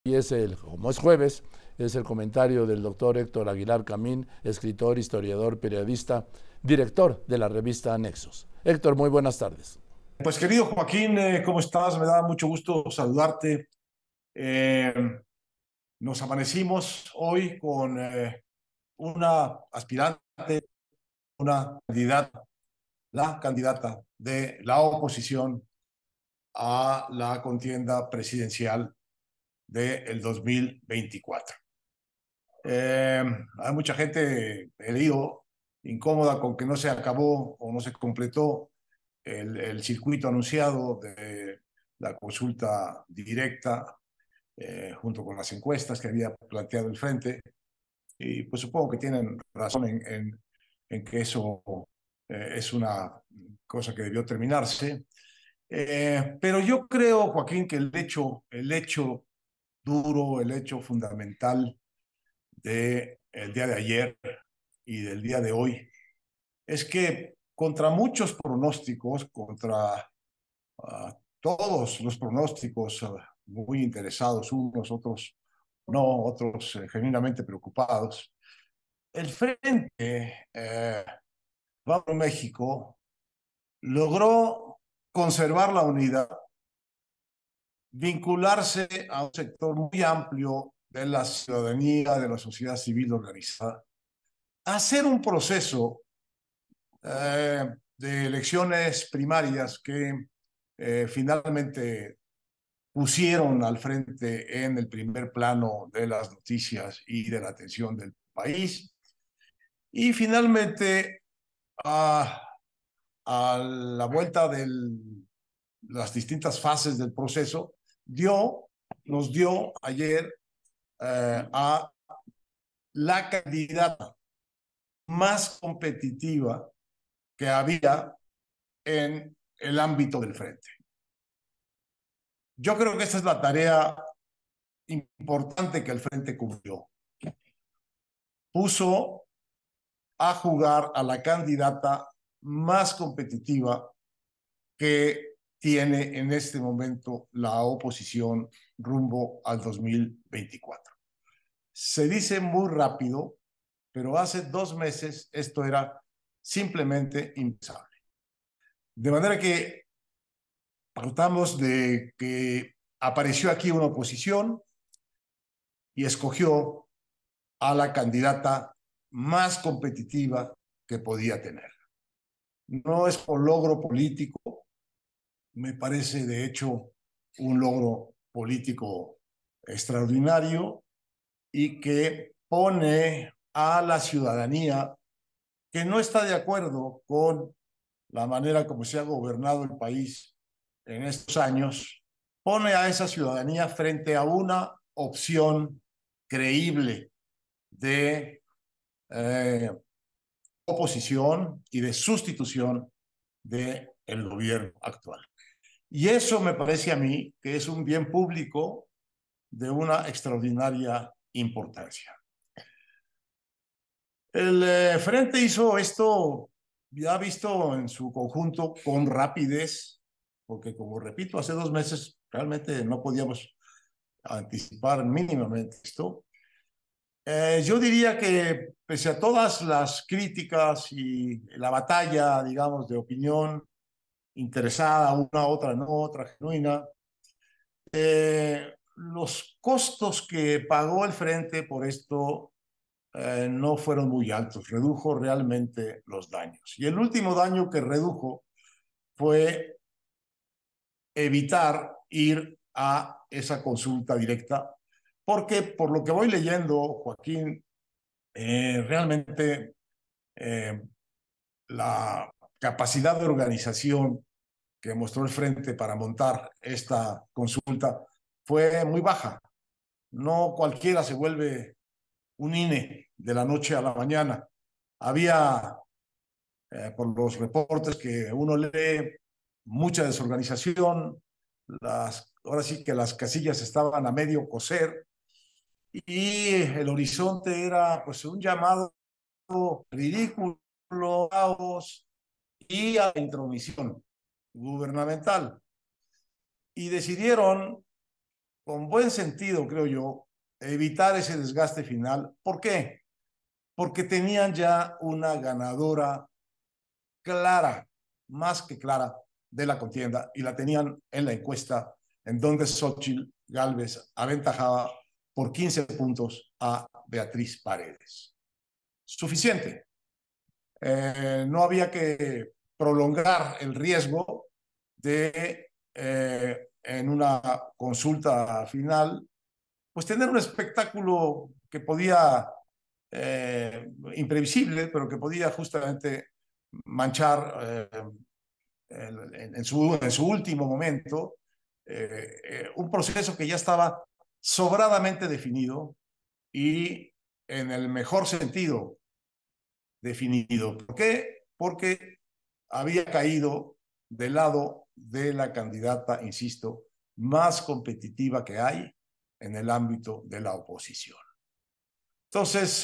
Y como es jueves, es el comentario del doctor Héctor Aguilar Camín, escritor, historiador, periodista, director de la revista Nexos. Héctor, muy buenas tardes. Pues querido Joaquín, ¿cómo estás? Me da mucho gusto saludarte. Eh, Nos amanecimos hoy con una aspirante, una candidata, la candidata de la oposición a la contienda presidencial del 2024. Hay mucha gente, he leído, incómoda con que no se acabó o no se completó el circuito anunciado de la consulta directa junto con las encuestas que había planteado el Frente. Y pues supongo que tienen razón en que eso es una cosa que debió terminarse. Pero yo creo, Joaquín, que el hecho duro, el hecho fundamental del día de ayer y del día de hoy es que contra muchos pronósticos, contra todos los pronósticos muy interesados, unos, otros no, otros genuinamente preocupados, el Frente Va por México logró conservar la unidad, vincularse a un sector muy amplio de la ciudadanía, de la sociedad civil organizada, hacer un proceso de elecciones primarias que finalmente pusieron al Frente en el primer plano de las noticias y de la atención del país. Y finalmente, a, a la vuelta de las distintas fases del proceso, nos dio ayer a la candidata más competitiva que había en el ámbito del Frente. Yo creo que esta es la tarea importante que el Frente cumplió. Puso a jugar a la candidata más competitiva que tiene en este momento la oposición rumbo al 2024. Se dice muy rápido, pero hace 2 meses esto era simplemente impensable. De manera que partamos de que apareció aquí una oposición y escogió a la candidata más competitiva que podía tener. No es por logro político, me parece de hecho un logro político extraordinario y que pone a la ciudadanía que no está de acuerdo con la manera como se ha gobernado el país en estos años, pone a esa ciudadanía frente a una opción creíble de oposición y de sustitución del gobierno actual. Y eso me parece a mí que es un bien público de una extraordinaria importancia. El Frente hizo esto, ya visto en su conjunto, con rapidez, porque como repito, hace 2 meses realmente no podíamos anticipar mínimamente esto. Yo diría que pese a todas las críticas y la batalla, digamos, de opinión interesada, una, otra no, otra genuina, los costos que pagó el Frente por esto no fueron muy altos, redujo realmente los daños. Y el último daño que redujo fue evitar ir a esa consulta directa, porque por lo que voy leyendo, Joaquín, realmente eh, la capacidad de organización que mostró el Frente para montar esta consulta fue muy baja. No cualquiera se vuelve un INE de la noche a la mañana. Había, por los reportes que uno lee, mucha desorganización. Ahora sí que las casillas estaban a medio coser y el horizonte era pues un llamado ridículo, caos y a la intromisión gubernamental. Y decidieron con buen sentido, creo yo, evitar ese desgaste final. ¿Por qué? Porque tenían ya una ganadora clara, más que clara, de la contienda, y la tenían en la encuesta, en donde Xóchitl Gálvez aventajaba por 15 puntos a Beatriz Paredes. Suficiente. No había que prolongar el riesgo de, en una consulta final, pues tener un espectáculo que podía, imprevisible, pero que podía justamente manchar en su último momento un proceso que ya estaba sobradamente definido y en el mejor sentido definido. ¿Por qué? Porque había caído del lado de la candidata, insisto, más competitiva que hay en el ámbito de la oposición. Entonces,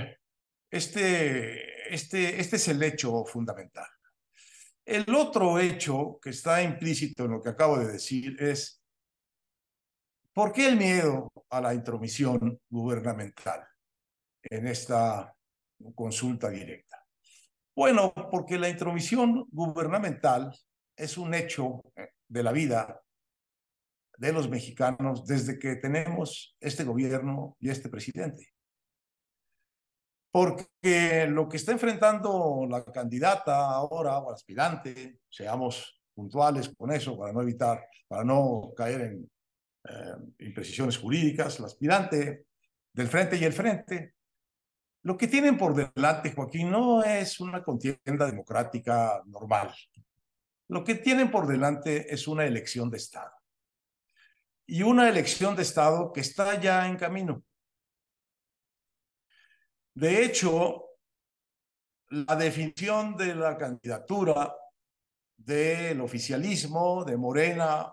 este es el hecho fundamental. El otro hecho que está implícito en lo que acabo de decir es, ¿por qué el miedo a la intromisión gubernamental en esta consulta directa? Bueno, porque la intromisión gubernamental es un hecho de la vida de los mexicanos desde que tenemos este gobierno y este presidente. Porque lo que está enfrentando la candidata ahora, o aspirante, seamos puntuales con eso para no evitar, para no caer en imprecisiones jurídicas, la aspirante del frente y el frente, lo que tienen por delante, Joaquín, no es una contienda democrática normal. Lo que tienen por delante es una elección de Estado. Y una elección de Estado que está ya en camino. De hecho, la definición de la candidatura del oficialismo, de Morena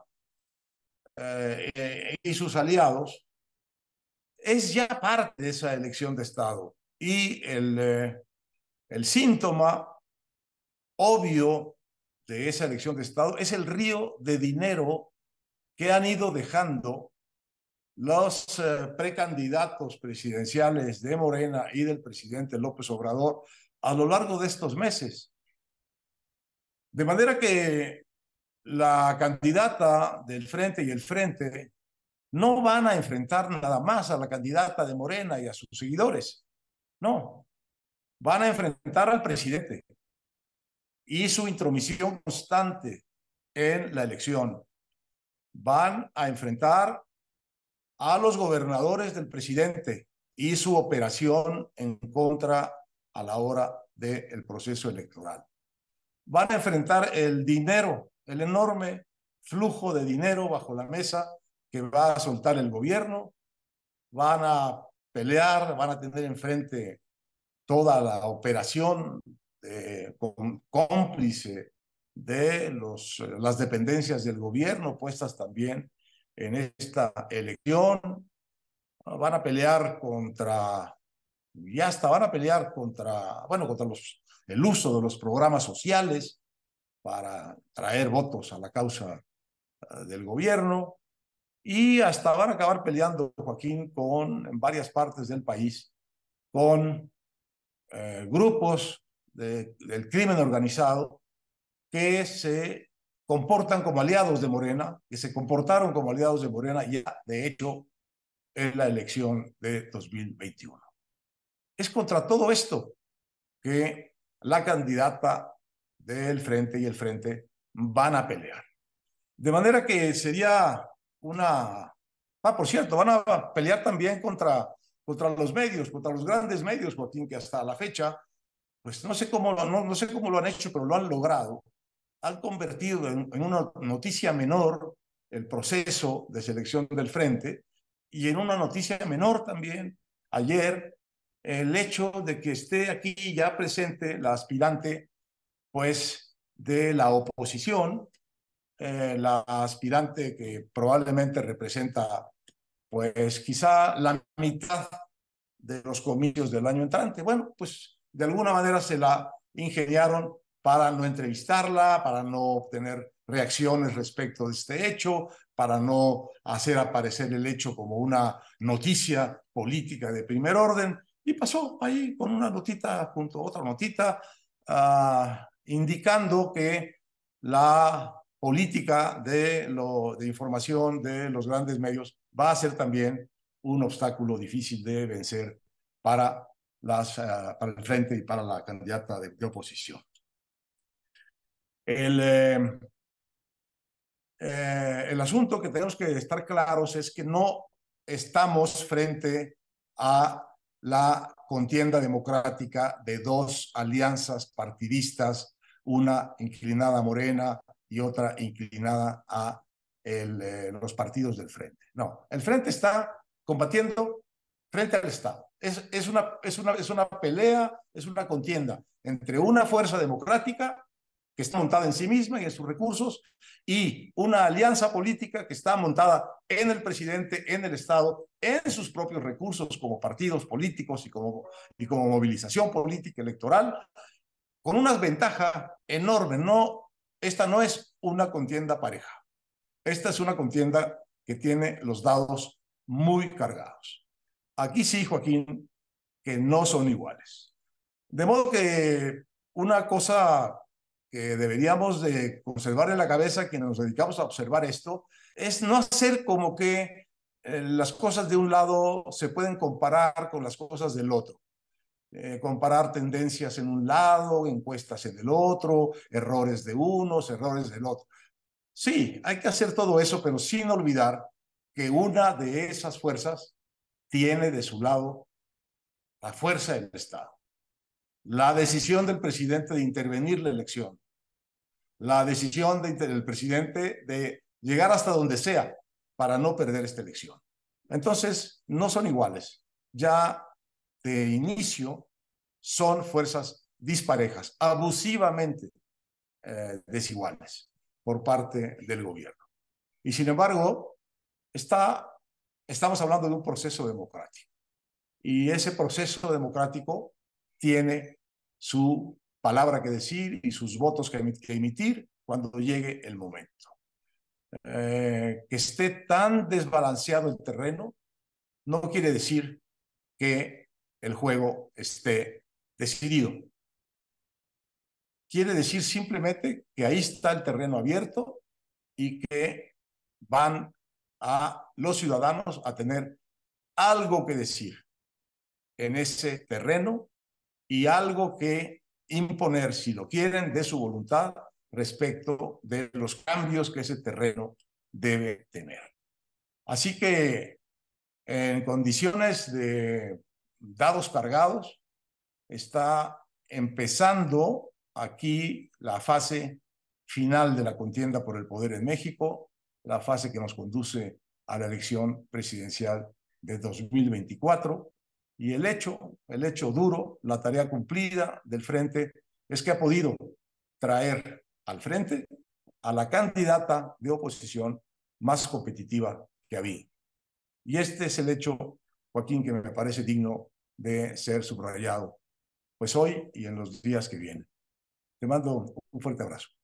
y sus aliados, es ya parte de esa elección de Estado. Y el síntoma obvio de esa elección de Estado es el río de dinero que han ido dejando los precandidatos presidenciales de Morena y del presidente López Obrador a lo largo de estos meses. De manera que la candidata del Frente y el Frente no van a enfrentar nada más a la candidata de Morena y a sus seguidores. No, van a enfrentar al presidente y su intromisión constante en la elección. Van a enfrentar a los gobernadores del presidente y su operación en contra a la hora del proceso electoral. Van a enfrentar el dinero, el enorme flujo de dinero bajo la mesa que va a soltar el gobierno. Van a pelear, van a tener enfrente toda la operación cómplice de las dependencias del gobierno puestas también en esta elección. Van a pelear contra, ya hasta van a pelear contra, bueno, contra el uso de los programas sociales para traer votos a la causa del gobierno, y hasta van a acabar peleando, Joaquín, en varias partes del país, con grupos del crimen organizado que se comportan como aliados de Morena, que se comportaron como aliados de Morena ya, de hecho, en la elección de 2021. Es contra todo esto que la candidata del Frente y el Frente van a pelear. De manera que sería una... por cierto, van a pelear también contra los medios, contra los grandes medios, Joaquín, que hasta la fecha, pues no sé cómo lo han hecho, pero lo han logrado. Han convertido en una noticia menor el proceso de selección del Frente, y en una noticia menor también, ayer, el hecho de que esté aquí ya presente la aspirante, pues, de la oposición, la aspirante que probablemente representa, pues, quizá la mitad de los comicios del año entrante. Bueno, pues, de alguna manera se la ingeniaron para no entrevistarla, para no obtener reacciones respecto de este hecho, para no hacer aparecer el hecho como una noticia política de primer orden, y pasó ahí con una notita junto a otra notita, indicando que la política de información de los grandes medios va a ser también un obstáculo difícil de vencer para el frente y para la candidata de oposición. El asunto que tenemos que estar claros es que no estamos frente a la contienda democrática de dos alianzas partidistas, una inclinada a Morena y otra inclinada a los partidos del frente. No, el frente está combatiendo frente al Estado. Es una pelea, es una contienda entre una fuerza democrática que está montada en sí misma y en sus recursos, y una alianza política que está montada en el presidente, en el Estado, en sus propios recursos como partidos políticos y como movilización política electoral, con una ventaja enorme. Esta no es una contienda pareja. Esta es una contienda que tiene los dados muy cargados. Aquí sí, Joaquín, que no son iguales. De modo que una cosa que deberíamos de conservar en la cabeza quienes nos dedicamos a observar esto es no hacer como que las cosas de un lado se pueden comparar con las cosas del otro. Comparar tendencias en un lado, encuestas en el otro, errores de unos, errores del otro. Sí, hay que hacer todo eso, pero sin olvidar que una de esas fuerzas tiene de su lado la fuerza del Estado. La decisión del presidente de intervenir la elección, la decisión del presidente de llegar hasta donde sea para no perder esta elección. Entonces, no son iguales. Ya de inicio son fuerzas disparejas, abusivamente desiguales por parte del gobierno. Y sin embargo, estamos hablando de un proceso democrático. Y ese proceso democrático tiene su palabra que decir y sus votos que emitir cuando llegue el momento. Que esté tan desbalanceado el terreno no quiere decir que el juego esté decidido. Quiere decir simplemente que ahí está el terreno abierto y que van a los ciudadanos a tener algo que decir en ese terreno y algo que imponer, si lo quieren, de su voluntad respecto de los cambios que ese terreno debe tener. Así que en condiciones de dados cargados, está empezando aquí la fase final de la contienda por el poder en México, la fase que nos conduce a la elección presidencial de 2024. Y el hecho duro, la tarea cumplida del frente, es que ha podido traer al frente a la candidata de oposición más competitiva que había. Y este es el hecho, Joaquín, que me parece digno de ser subrayado, pues hoy y en los días que vienen. Te mando un fuerte abrazo.